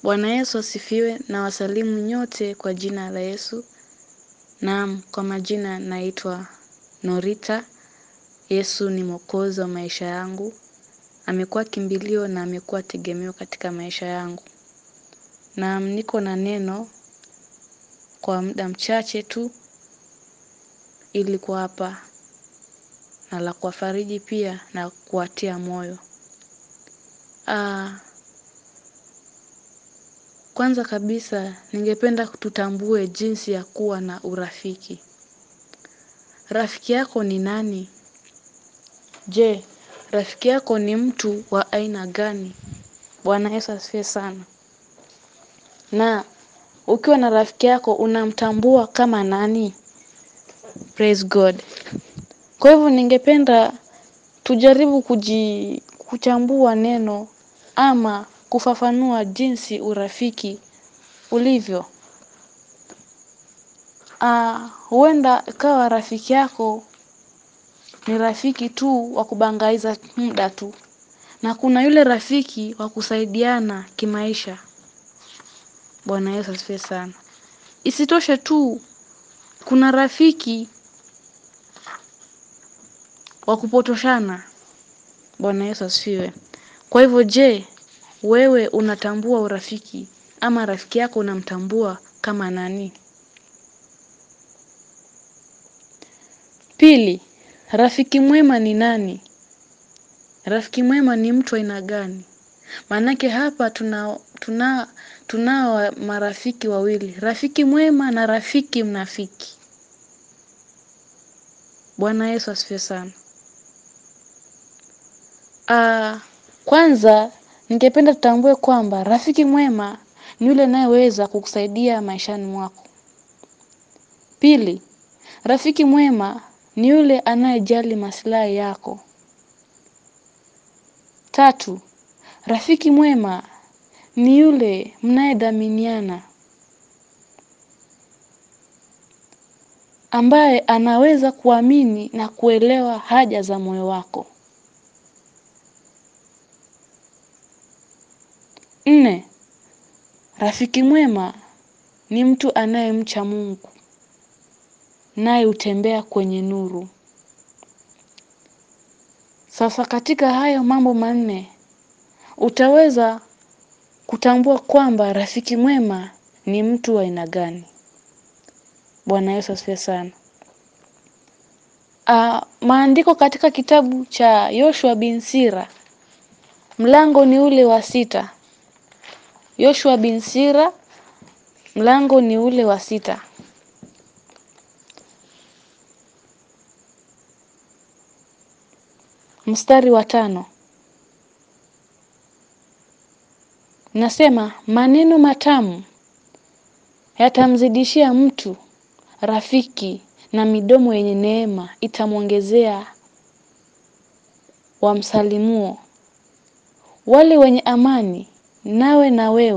Bwana Yesu asifiwe, na wasalimu nyote kwa jina la Yesu. Naam, kwa majina naitwa NORITAH. Yesu ni mwokozi wa maisha yangu. Amekuwa kimbilio na amekuwa tegemeo katika maisha yangu. Naam, niko na neno kwa muda mchache tu ili kuwapa na la kuwafariji pia na kuwatia moyo. Kwanza kabisa ningependa tutambue jinsi ya kuwa na urafiki. Rafiki yako ni nani? Je, rafiki yako ni mtu wa aina gani? Bwana Yesu asifiwe sana. Na ukiwa na rafiki yako unamtambua kama nani? Praise God. Kwa hivyo ningependa tujaribu kuchambua neno ama kufafanua jinsi urafiki ulivyo. Huenda ikawa rafiki yako ni rafiki tu wa kubangaiza muda tu. Na kuna yule rafiki wa kusaidiana kimaisha. Bwana Yesu asifiwe sana. Isitoshe tu kuna rafiki wa kupotoshana. Bwana Yesu asifiwe. Kwa hivyo je, wewe unatambua urafiki ama rafiki yako unamtambua kama nani? Pili, rafiki mwema ni nani? Rafiki mwema ni mtu aina gani? Maanake hapa tunao marafiki wawili, rafiki mwema na rafiki mnafiki. Bwana Yesu asifiwe sana. Kwanza ningependa tutambue kwamba rafiki mwema ni yule anayeweza kukusaidia maishani mwako. Pili, rafiki mwema ni yule anayejali maslahi yako. Tatu, rafiki mwema ni yule mnayedhaminiana, ambaye anaweza kuamini na kuelewa haja za moyo wako. 4, rafiki mwema ni mtu anayemcha Mungu, naye hutembea kwenye nuru. Sasa katika hayo mambo manne, utaweza kutambua kwamba rafiki mwema ni mtu wa aina gani. Bwana Yesu asifiwe sana. Maandiko katika kitabu cha Yoshua bin Sira, mlango ni ule wa 6. Yoshua bin Sira, mlango ni ule wa 6. Mstari wa 5. Nasema maneno matamu yatamzidishia mtu rafiki, na midomo yenye neema itamwongezea wamsalimuo. Wale wenye amani nawe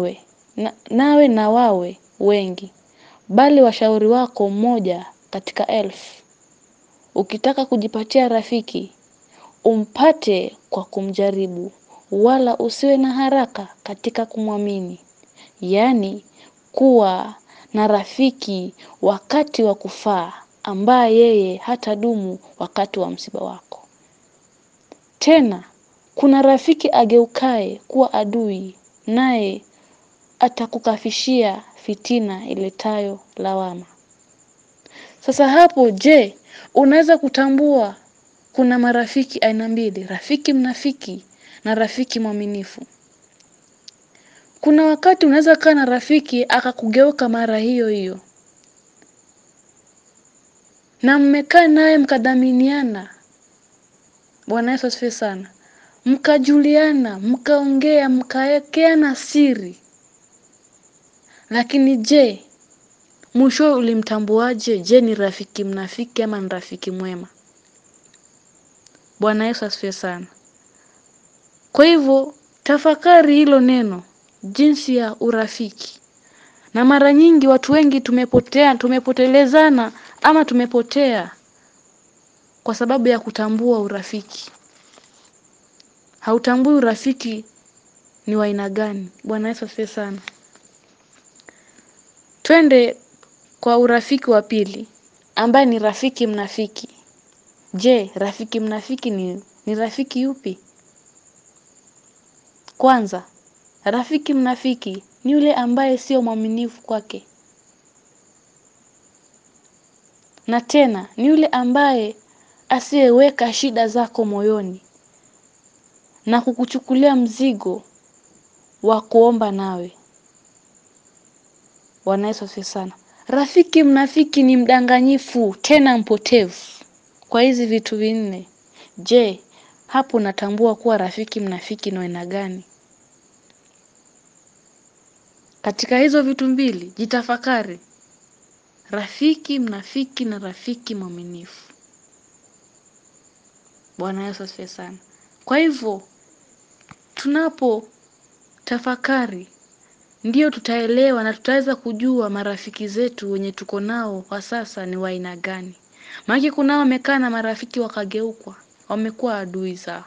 na wawe wengi, bali washauri wako mmoja katika 1000. Ukitaka kujipatia rafiki, umpate kwa kumjaribu, wala usiwe na haraka katika kumwamini. Yaani kuwa na rafiki wakati wa kufaa, ambaye yeye hatadumu wakati wa msiba wako. Tena kuna rafiki ageukaye kuwa adui, naye atakukafishia fitina iletayo lawama. Sasa hapo je, unaweza kutambua kuna marafiki aina mbili, rafiki mnafiki na rafiki mwaminifu. Kuna wakati unaweza kaa na rafiki akakugeuka mara hiyo hiyo, na mmekaa naye mkadhaminiana. Bwana Yesu asifiwe sana. Mkajuliana, mkaongea, mkaekeana siri. Lakini je, mwisho ulimtambuaje? Je, ni rafiki mnafiki ama ni rafiki mwema? Bwana Yesu asifiwe sana. Kwa hivyo tafakari hilo neno, jinsi ya urafiki. Na mara nyingi watu wengi tumepotelezana ama tumepotea kwa sababu ya kutambua urafiki. Hautambui urafiki ni wa aina gani. Bwana Yesu asifiwe sana. Twende kwa urafiki wa pili, ambaye ni rafiki mnafiki. Je, rafiki mnafiki ni rafiki yupi? Kwanza, rafiki mnafiki ni yule ambaye sio mwaminifu kwake. Na tena, ni yule ambaye asiyeweka shida zako moyoni na kukuchukulia mzigo wa kuomba nawe. Bwana Yesu asifiwe sana. Rafiki mnafiki ni mdanganyifu, tena mpotevu. Kwa hizi vitu vinne, je, hapo unatambua kuwa rafiki mnafiki ni aina gani? Katika hizo vitu mbili, jitafakari. Rafiki mnafiki na rafiki mwaminifu. Bwana Yesu asifiwe sana. Kwa hivyo, tunapo tafakari, ndio tutaelewa na tutaweza kujua marafiki zetu wenye tuko nao kwa sasa ni wa aina gani. Maana kunao wamekaa na marafiki wakageukwa, wamekuwa adui zao.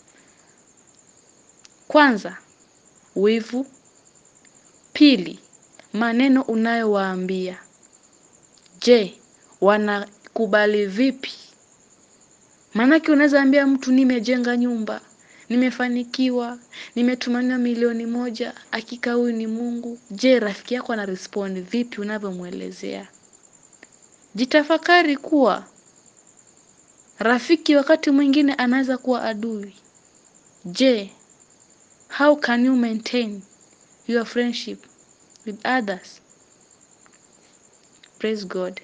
Kwanza, wivu. Pili, maneno unayowaambia. Je, wanakubali vipi? Maanake unaweza ambia mtu nimejenga nyumba, nimefanikiwa, nimetumania 1,000,000, hakika huyu ni Mungu. Je, rafiki yako ana respond vipi unavyomuelezea? Jitafakari kuwa rafiki wakati mwingine anaweza kuwa adui. Je, how can you maintain your friendship with others? Praise God.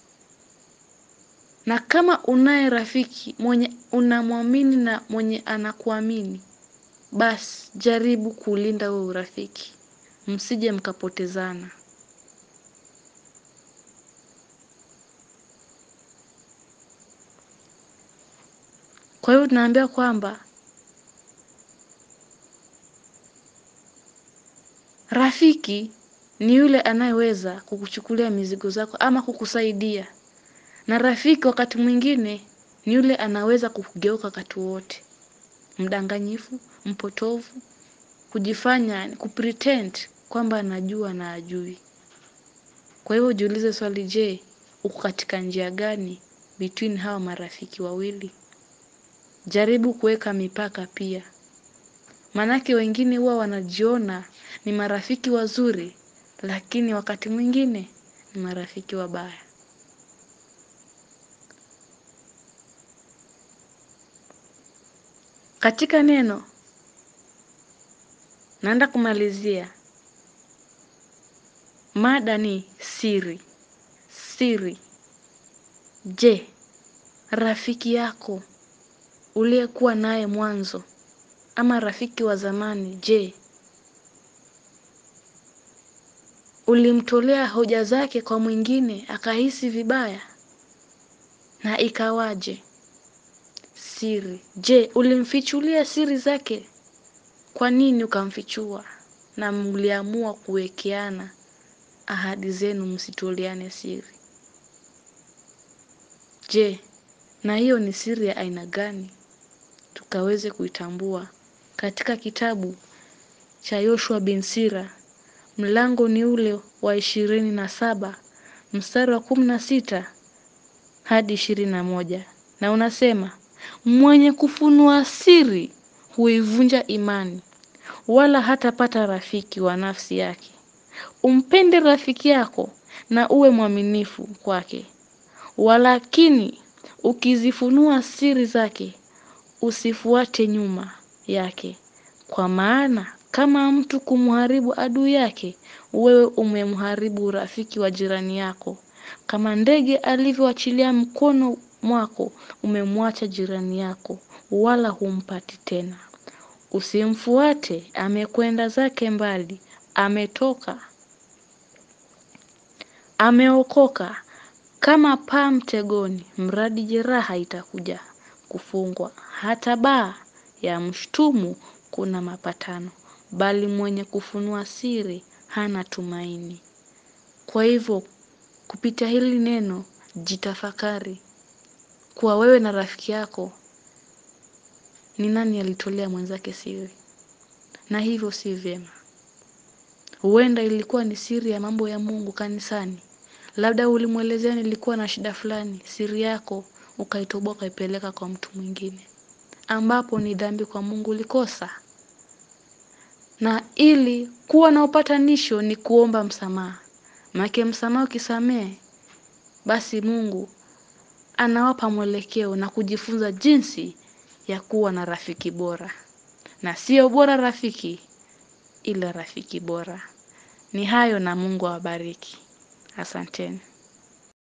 Na kama unaye rafiki mwenye unamwamini na mwenye anakuamini, basi jaribu kulinda huo urafiki. Msije mkapotezana. Kwa hiyo tunaambia kwamba rafiki ni yule anayeweza kukuchukulia mizigo zako ama kukusaidia. Na rafiki wakati mwingine ni yule anaweza kukugeuka wakati wote. Mdanganyifu, mpotovu, kujifanya, kupretend kwamba anajua na ajui. Kwa hivyo jiulize swali, je, uko katika njia gani between hao marafiki wawili? Jaribu kuweka mipaka pia. Maanake wengine huwa wanajiona ni marafiki wazuri, lakini wakati mwingine ni marafiki wabaya. Katika neno, naenda kumalizia. Mada ni siri. Siri. Je, rafiki yako uliyekuwa naye mwanzo ama rafiki wa zamani, je, ulimtolea hoja zake kwa mwingine akahisi vibaya? Na ikawaje? Siri. Je, ulimfichulia siri zake? Kwa nini ukamfichua? Na mliamua kuwekeana ahadi zenu msitoleane siri. Je, na hiyo ni siri ya aina gani? Tukaweze kuitambua katika kitabu cha Yoshua bin Sira, mlango ni ule wa 27, mstari wa 16 hadi 21. Na unasema, mwenye kufunua siri huivunja imani, wala hatapata rafiki wa nafsi yake. Umpende rafiki yako na uwe mwaminifu kwake. Walakini ukizifunua siri zake, usifuate nyuma yake. Kwa maana kama mtu kumharibu adui yake, wewe umemharibu rafiki wa jirani yako. Kama ndege alivyoachilia mkono mwako, umemwacha jirani yako, wala humpati tena. Usimfuate, amekwenda zake mbali, ametoka, ameokoka kama paa mtegoni, mradi jeraha itakuja kufungwa. Hata baa ya mshtumu kuna mapatano, bali mwenye kufunua siri hana tumaini. Kwa hivyo kupitia hili neno, jitafakari kuwa wewe na rafiki yako ni nani alitolea mwenzake siri, na hivyo si vyema. Huenda ilikuwa ni siri ya mambo ya Mungu kanisani. Labda ulimwelezea nilikuwa na shida fulani, siri yako ukaitoboa ukaipeleka kwa mtu mwingine, ambapo ni dhambi kwa Mungu ulikosa. Na ili kuwa na upatanisho ni kuomba msamaha. Maana msamaha ukisamehe, basi Mungu anawapa mwelekeo na kujifunza jinsi ya kuwa na rafiki bora. Na sio bora rafiki, ila rafiki bora. Ni hayo na Mungu awabariki. Asanteni.